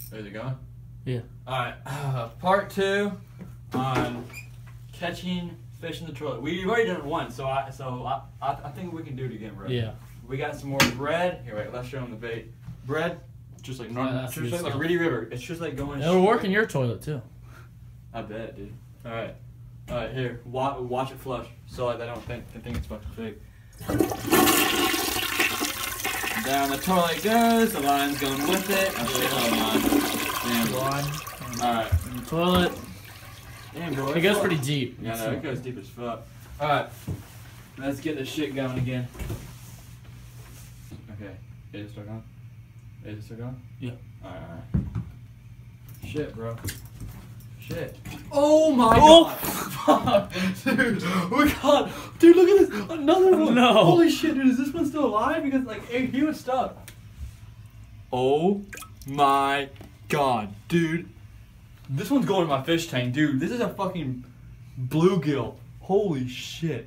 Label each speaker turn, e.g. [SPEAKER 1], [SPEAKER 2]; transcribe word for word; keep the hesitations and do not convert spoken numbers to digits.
[SPEAKER 1] Is it going?
[SPEAKER 2] Yeah.
[SPEAKER 1] Alright, uh, part two on catching fish in the toilet. We've already done it once, so I so I, I, I think we can do it again, bro.
[SPEAKER 2] Yeah.
[SPEAKER 1] We got some more bread. Here, wait, let's show them the bait. Bread, just like normal,
[SPEAKER 2] Yeah, that's
[SPEAKER 1] just
[SPEAKER 2] good
[SPEAKER 1] like, like
[SPEAKER 2] stuff.
[SPEAKER 1] Reedy River. It's just like going.
[SPEAKER 2] It'll work
[SPEAKER 1] straight-
[SPEAKER 2] in your toilet too.
[SPEAKER 1] I bet, dude. Alright. Alright, here. Watch, watch it flush. So like, I don't think, I think it's fucking fake. Down the toilet goes. The line's going with it. Oh shit, oh line. Damn.
[SPEAKER 2] Line.
[SPEAKER 1] Alright.
[SPEAKER 2] In the toilet.
[SPEAKER 1] Damn, bro.
[SPEAKER 2] It goes pretty deep.
[SPEAKER 1] Yeah, no, it goes deep as fuck. Alright. Let's get this shit going again. Okay. Is it still going? Is it still going?
[SPEAKER 2] Yeah.
[SPEAKER 1] Alright, alright. Shit, bro. Shit. Oh my
[SPEAKER 2] Oh!
[SPEAKER 1] god! Fuck! Dude, we got. Dude, look at this! Another one!
[SPEAKER 2] No.
[SPEAKER 1] Holy shit, dude, is this one still alive? Because, like, it, he was stuck. Oh my god, dude. This one's going in my fish tank, dude. This is a fucking bluegill. Holy shit.